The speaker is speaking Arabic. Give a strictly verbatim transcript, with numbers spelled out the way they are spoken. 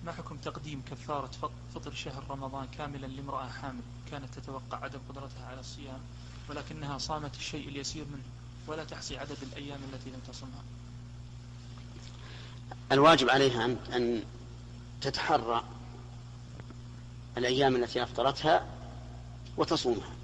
ما حكم تقديم كفارة فطر شهر رمضان كاملا لامرأة حامل كانت تتوقع عدم قدرتها على الصيام ولكنها صامت الشيء اليسير منه ولا تحصي عدد الأيام التي لم تصمها؟ الواجب عليها أن تتحرى الأيام التي أفطرتها وتصومها.